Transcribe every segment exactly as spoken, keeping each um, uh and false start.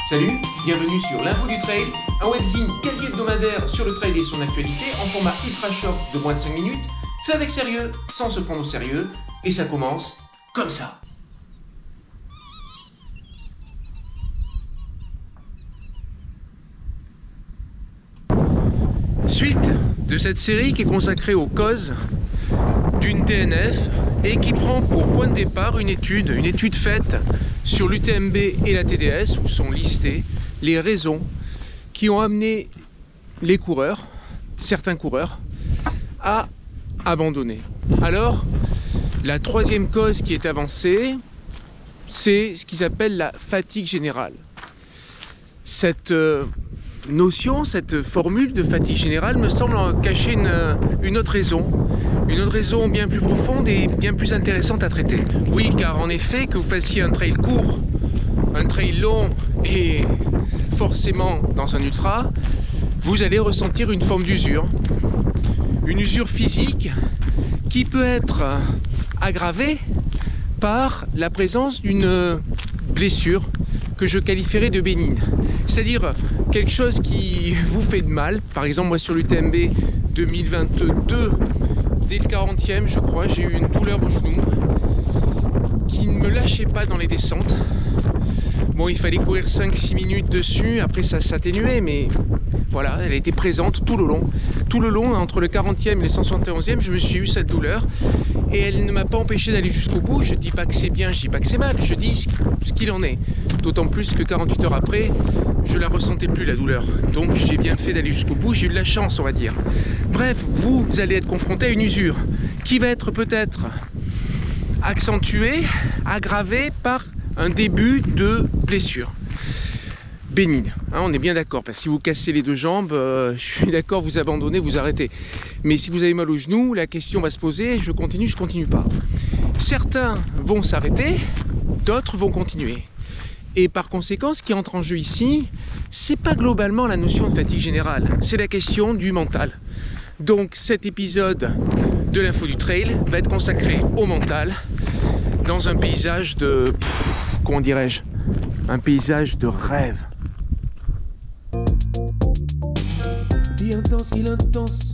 Salut, bienvenue sur l'Info du Trail, un webzine quasi hebdomadaire sur le trail et son actualité en format ultra short de moins de cinq minutes, fait avec sérieux, sans se prendre au sérieux, et ça commence comme ça. Suite de cette série qui est consacrée aux causes d'une D N F et qui prend pour point de départ une étude, une étude faite sur l'U T M B et la T D S où sont listées les raisons qui ont amené les coureurs, certains coureurs, à abandonner. Alors, la troisième cause qui est avancée, c'est ce qu'ils appellent la fatigue générale. Cette euh, notion, cette formule de fatigue générale me semble cacher une, une autre raison, une autre raison bien plus profonde et bien plus intéressante à traiter. Oui, car en effet, que vous fassiez un trail court, un trail long et forcément dans un ultra, vous allez ressentir une forme d'usure, une usure physique qui peut être aggravée par la présence d'une blessure que je qualifierais de bénigne. C'est-à-dire quelque chose qui vous fait de mal. Par exemple, moi sur l'U T M B deux mille vingt-deux, dès le quarantième, je crois, j'ai eu une douleur au genou qui ne me lâchait pas dans les descentes. Bon, il fallait courir cinq six minutes dessus, après ça s'atténuait, mais voilà, elle a été présente tout le long. Tout le long, entre le quarantième et le cent soixante et onzième, je me suis eu cette douleur. Et elle ne m'a pas empêché d'aller jusqu'au bout. Je dis pas que c'est bien, je dis pas que c'est mal, je dis ce qu'il en est. D'autant plus que quarante-huit heures après, je la ressentais plus la douleur. Donc j'ai bien fait d'aller jusqu'au bout, j'ai eu de la chance, on va dire. Bref, vous allez être confronté à une usure qui va être peut-être accentuée, aggravée par un début de blessure bénigne, hein, on est bien d'accord, parce que si vous cassez les deux jambes, euh, je suis d'accord, vous abandonnez, vous arrêtez. Mais si vous avez mal au genou, la question va se poser, je continue, je continue pas. Certains vont s'arrêter, d'autres vont continuer. Et par conséquent, ce qui entre en jeu ici, c'est pas globalement la notion de fatigue générale, c'est la question du mental. Donc cet épisode de l'Info du Trail va être consacré au mental, dans un paysage de... Pff, comment dirais-je, un paysage de rêve. Vie intense, il intense.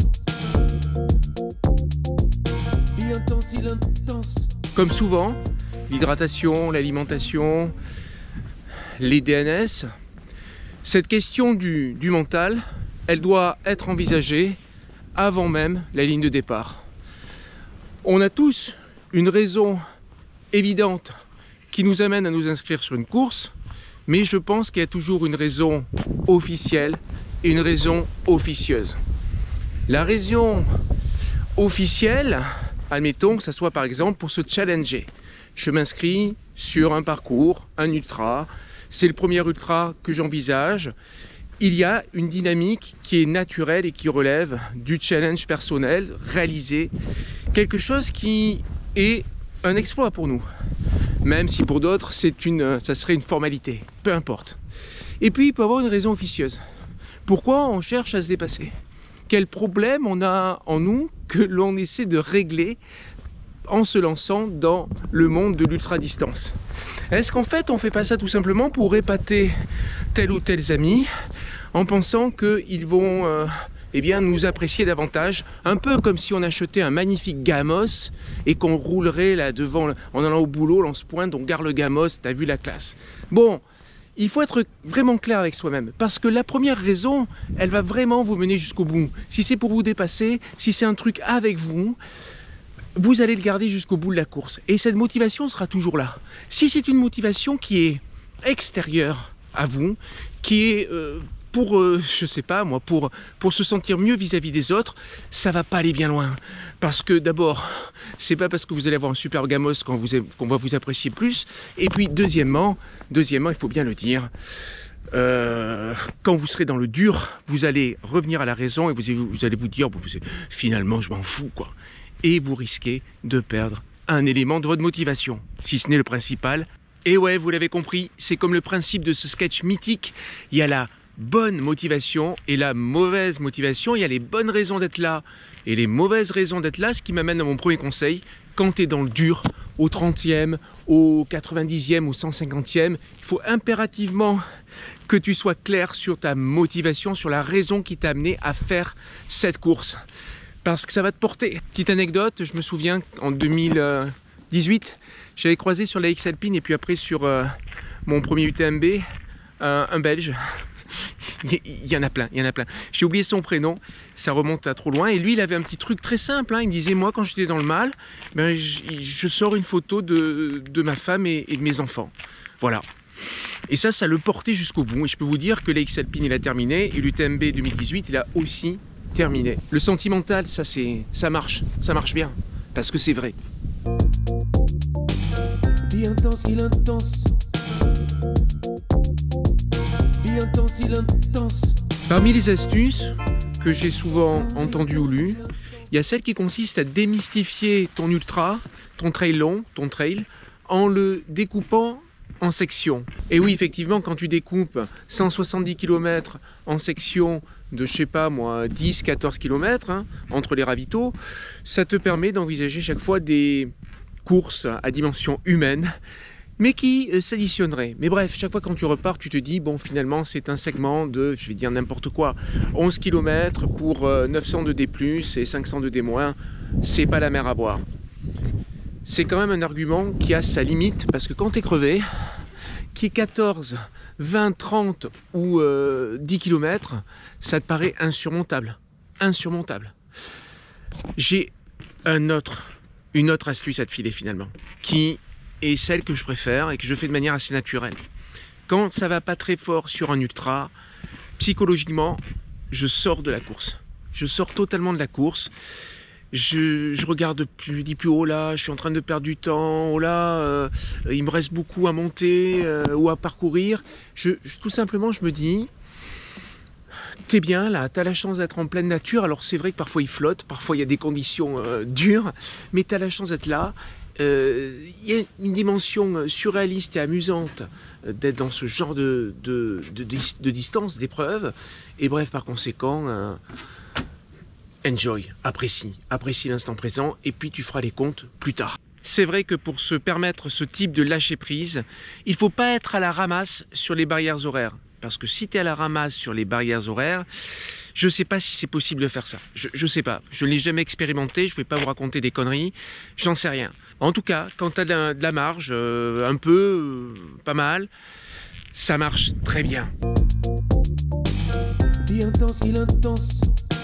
Vie intense, il intense. Comme souvent, l'hydratation, l'alimentation, les D N S, cette question du, du mental, elle doit être envisagée avant même la ligne de départ. On a tous une raison évidente qui nous amène à nous inscrire sur une course, mais je pense qu'il y a toujours une raison officielle et une raison officieuse. La raison officielle, admettons que ça soit par exemple pour se challenger. Je m'inscris sur un parcours, un ultra, c'est le premier ultra que j'envisage. Il y a une dynamique qui est naturelle et qui relève du challenge personnel réalisé, quelque chose qui est un exploit pour nous, même si pour d'autres c'est une, ça serait une formalité, peu importe. Et puis il peut y avoir une raison officieuse. Pourquoi on cherche à se dépasser? Quel problème on a en nous que l'on essaie de régler en se lançant dans le monde de l'ultra-distance? Est-ce qu'en fait on fait pas ça tout simplement pour épater tel ou tel ami en pensant qu'ils vont euh, eh bien, nous apprécier davantage, un peu comme si on achetait un magnifique Gamos et qu'on roulerait là devant, en allant au boulot, on se pointe, on garde le Gamos, t'as vu la classe. Bon, il faut être vraiment clair avec soi-même, parce que la première raison, elle va vraiment vous mener jusqu'au bout. Si c'est pour vous dépasser, si c'est un truc avec vous, vous allez le garder jusqu'au bout de la course. Et cette motivation sera toujours là. Si c'est une motivation qui est extérieure à vous, qui est... Euh, pour, euh, je sais pas moi, pour, pour se sentir mieux vis-à-vis des autres, ça va pas aller bien loin. Parce que d'abord, c'est pas parce que vous allez avoir un super Gamos qu'on vous, qu'on va vous apprécier plus. Et puis deuxièmement, deuxièmement, il faut bien le dire, euh, quand vous serez dans le dur, vous allez revenir à la raison et vous, vous allez vous dire, bon, finalement, je m'en fous, quoi. Et vous risquez de perdre un élément de votre motivation, si ce n'est le principal. Et ouais, vous l'avez compris, c'est comme le principe de ce sketch mythique, il y a la bonne motivation et la mauvaise motivation, il y a les bonnes raisons d'être là et les mauvaises raisons d'être là, ce qui m'amène à mon premier conseil. Quand tu es dans le dur, au trentième, au quatre-vingt-dixième, au cent cinquantième. Il faut impérativement que tu sois clair sur ta motivation, sur la raison qui t'a amené à faire cette course. Parce que ça va te porter. Petite anecdote, je me souviens en deux mille dix-huit, j'avais croisé sur la X-Alpine et puis après sur euh, mon premier U T M B, euh, un Belge. Il y en a plein, il y en a plein. J'ai oublié son prénom, ça remonte à trop loin. Et lui, il avait un petit truc très simple. Hein. Il me disait, moi, quand j'étais dans le mal, ben, je, je sors une photo de, de ma femme et, et de mes enfants. Voilà. Et ça, ça le portait jusqu'au bout. Et je peux vous dire que la X-Alpine, il a terminé. Et l'U T M B deux mille dix-huit, il a aussi terminé. Le sentimental, ça, c'est, ça marche. Ça marche bien. Parce que c'est vrai. Vie intense, il intense. Vie intense, il intense. Parmi les astuces que j'ai souvent entendues ou lues, il y a celle qui consiste à démystifier ton ultra, ton trail long, ton trail, en le découpant en sections. Et oui, effectivement, quand tu découpes cent soixante-dix kilomètres en sections de, je sais pas moi, dix à quatorze kilomètres hein, entre les ravitaux, ça te permet d'envisager chaque fois des courses à dimension humaine, mais qui euh, s'additionneraient. Mais bref, chaque fois quand tu repars, tu te dis, bon, finalement, c'est un segment de, je vais dire n'importe quoi, onze kilomètres pour euh, neuf cents de D plus et cinq cents de D moins, c'est pas la mer à boire. C'est quand même un argument qui a sa limite, parce que quand tu es crevé, qui est quatorze, vingt, trente ou euh, dix kilomètres, ça te paraît insurmontable. Insurmontable. J'ai un autre, une autre astuce à te filer finalement, qui est celle que je préfère et que je fais de manière assez naturelle. Quand ça va pas très fort sur un ultra, psychologiquement, je sors de la course. Je sors totalement de la course. Je, je regarde plus, je dis plus, oh là, je suis en train de perdre du temps, oh là, euh, il me reste beaucoup à monter euh, ou à parcourir. Je, je, tout simplement, je me dis, t'es bien là, t'as la chance d'être en pleine nature. Alors c'est vrai que parfois il flotte, parfois il y a des conditions euh, dures, mais t'as la chance d'être là. Il euh, y a une dimension surréaliste et amusante d'être dans ce genre de, de, de, de, de distance, d'épreuve. Et bref, par conséquent, euh, enjoy, apprécie, apprécie l'instant présent et puis tu feras les comptes plus tard. C'est vrai que pour se permettre ce type de lâcher prise, il ne faut pas être à la ramasse sur les barrières horaires. Parce que si tu es à la ramasse sur les barrières horaires, je ne sais pas si c'est possible de faire ça. Je ne sais pas. Je ne l'ai jamais expérimenté. Je ne vais pas vous raconter des conneries. J'en sais rien. En tout cas, quand tu as de, de la marge, euh, un peu, euh, pas mal, ça marche très bien. Vie intense, il intense.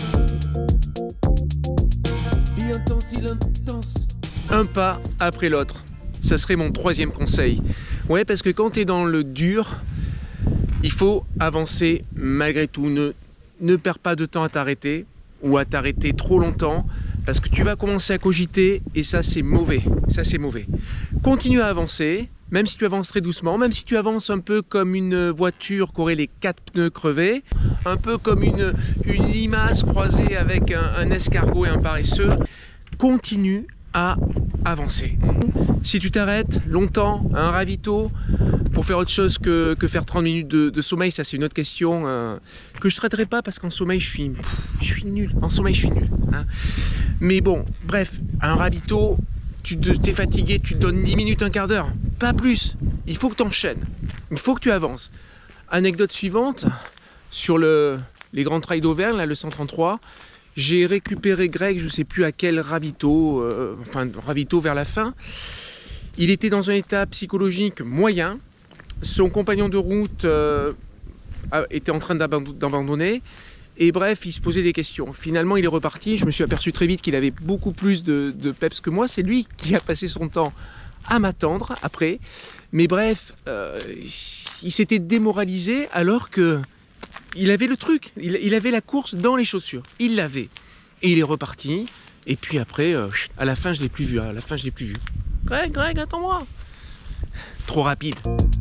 Vie intense, il intense. Un pas après l'autre. Ça serait mon troisième conseil. Ouais, parce que quand tu es dans le dur, il faut avancer malgré tout. Ne, ne perds pas de temps à t'arrêter ou à t'arrêter trop longtemps parce que tu vas commencer à cogiter et ça c'est mauvais. Ça c'est mauvais. Continue à avancer, même si tu avances très doucement, même si tu avances un peu comme une voiture qui aurait les quatre pneus crevés, un peu comme une, une limace croisée avec un, un escargot et un paresseux. Continue à avancer. Si tu t'arrêtes longtemps à un ravito pour faire autre chose que, que faire trente minutes de, de sommeil, ça c'est une autre question euh, que je ne traiterai pas parce qu'en sommeil je suis, je suis nul. En sommeil je suis nul. Hein. Mais bon, bref, à un ravito, tu t'es fatigué, tu te donnes dix minutes, un quart d'heure, pas plus. Il faut que tu enchaînes, il faut que tu avances. Anecdote suivante, sur le, les grands trails d'Auvergne, là, le cent trente-trois, j'ai récupéré Greg, je ne sais plus à quel ravito, euh, enfin ravito vers la fin. Il était dans un état psychologique moyen. Son compagnon de route euh, était en train d'abandonner. Et bref, il se posait des questions. Finalement, il est reparti. Je me suis aperçu très vite qu'il avait beaucoup plus de, de peps que moi. C'est lui qui a passé son temps à m'attendre après. Mais bref, euh, il s'était démoralisé alors que il avait le truc. Il, il avait la course dans les chaussures. Il l'avait. Et il est reparti. Et puis après, euh, à la fin, je ne l'ai plus vu. À la fin, je ne l'ai plus vu. Greg, Greg, attends-moi. Trop rapide.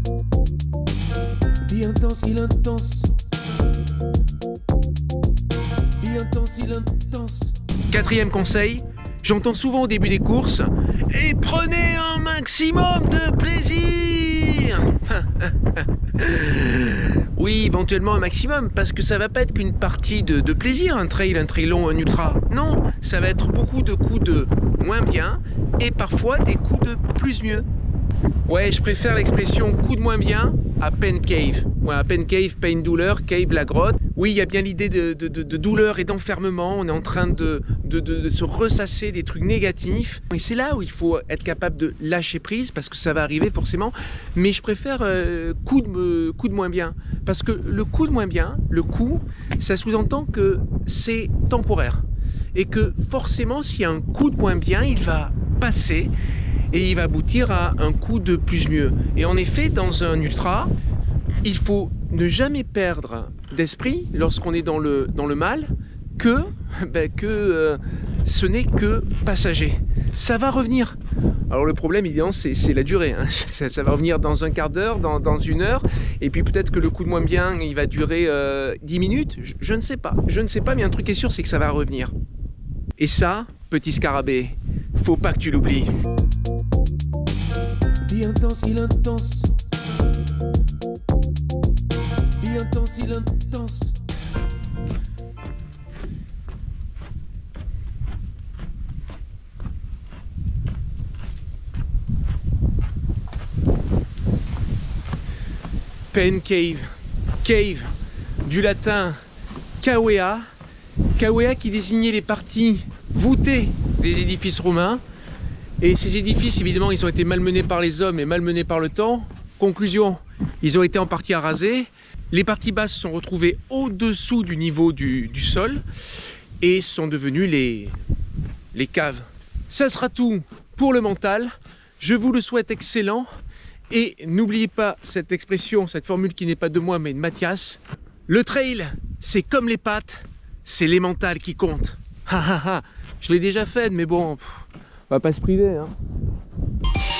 Vie intense, il intense. Vie intense, il intense. Quatrième conseil, j'entends souvent au début des courses, et prenez un maximum de plaisir. Oui, éventuellement un maximum, parce que ça va pas être qu'une partie de, de plaisir, un trail, un trail long, un ultra. Non, ça va être beaucoup de coups de moins bien, et parfois des coups de plus mieux. Ouais, je préfère l'expression coup de moins bien à pain cave. Ouais, à pain cave, pain douleur, cave la grotte. Oui, il y a bien l'idée de, de, de, de douleur et d'enfermement. On est en train de, de, de, de se ressasser des trucs négatifs. Et c'est là où il faut être capable de lâcher prise parce que ça va arriver forcément. Mais je préfère euh, coup, de, coup de moins bien. Parce que le coup de moins bien, le coup, ça sous-entend que c'est temporaire. Et que forcément, s'il y a un coup de moins bien, il va passer et il va aboutir à un coup de plus mieux. Et en effet, dans un ultra, il faut ne jamais perdre d'esprit lorsqu'on est dans le, dans le mal que, ben, que euh, ce n'est que passager. Ça va revenir. Alors le problème, évidemment, c'est la durée. Hein. Ça, ça va revenir dans un quart d'heure, dans, dans une heure, et puis peut-être que le coup de moins bien, il va durer euh, dix minutes. Je, je ne sais pas. Je ne sais pas, mais un truc est sûr, c'est que ça va revenir. Et ça, petit scarabée, faut pas que tu l'oublies. Vie intense, il intense. Vie intense, il intense. Pain cave. Cave, du latin cavea. Cavea qui désignait les parties voûtées des édifices romains. Et ces édifices, évidemment, ils ont été malmenés par les hommes et malmenés par le temps. Conclusion, ils ont été en partie arasés. Les parties basses se sont retrouvées au-dessous du niveau du, du sol et sont devenues les, les caves. Ça sera tout pour le mental. Je vous le souhaite excellent. Et n'oubliez pas cette expression, cette formule qui n'est pas de moi mais de Mathias. Le trail, c'est comme les pattes, c'est les mentales qui comptent. Ha ha ha, je l'ai déjà fait, mais bon, pff, on va pas se priver, hein.